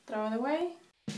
throw it away.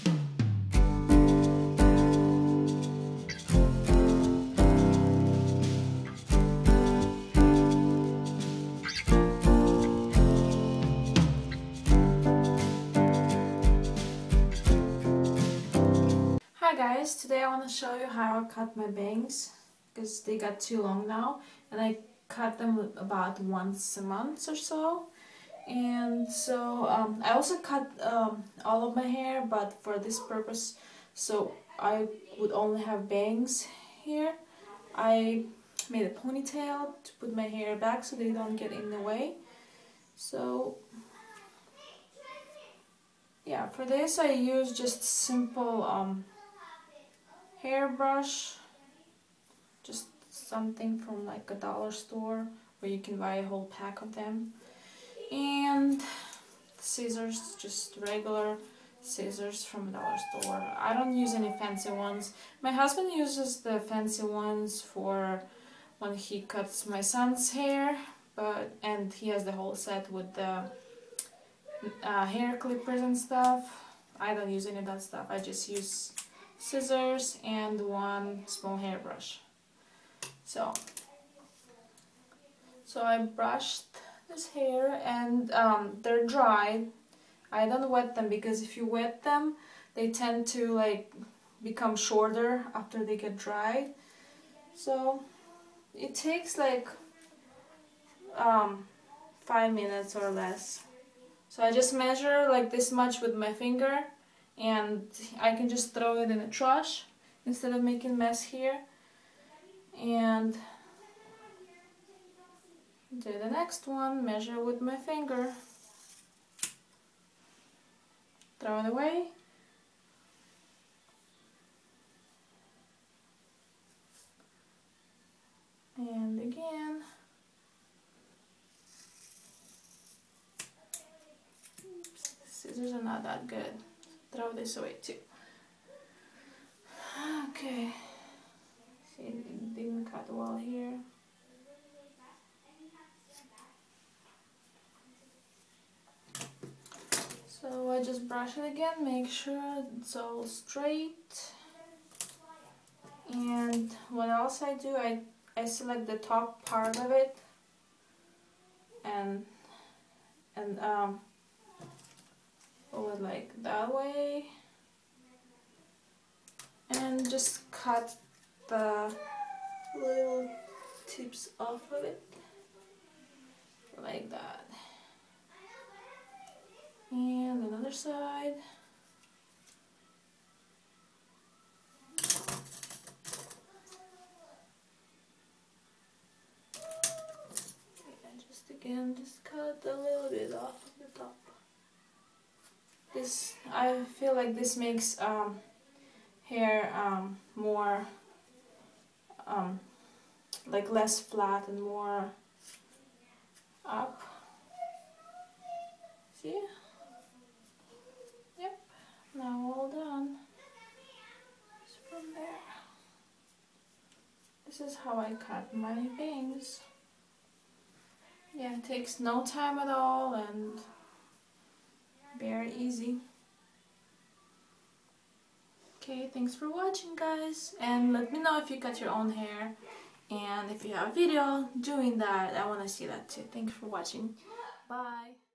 Hi guys, today I want to show you how I cut my bangs because they got too long now, and I cut them about once a month or so. And so I also cut all of my hair, but for this purpose, so I would only have bangs here. I made a ponytail to put my hair back so they don't get in the way. So yeah, for this I use just simple hairbrush, just something from like a dollar store where you can buy a whole pack of them, and scissors, just regular scissors from a dollar store. I don't use any fancy ones. My husband uses the fancy ones for when he cuts my son's hair, and he has the whole set with the hair clippers and stuff. I don't use any of that stuff. I just use scissors and one small hairbrush. So I brushed this hair, and they're dry. I don't wet them because if you wet them, they tend to like become shorter after they get dried. So it takes like 5 minutes or less. So I just measure like this much with my finger, and I can just throw it in the trash instead of making a mess here. And do the next one, measure with my finger, throw it away. And again. Oops, scissors are not that good. Throw this away too. Okay. See, it didn't cut well here. So I just brush it again, make sure it's all straight. And what else I do, I select the top part of it and pull it like that way, and just cut the little tips off of it like that. And another side. And just cut a little bit off of the top. This, I feel like this makes hair more like less flat and more up. See? Yep, now all done. Just from there. This is how I cut my bangs. Yeah, it takes no time at all and very easy. Okay, thanks for watching guys, and let me know if you cut your own hair, and if you have a video doing that, I want to see that too. Thanks for watching. Bye.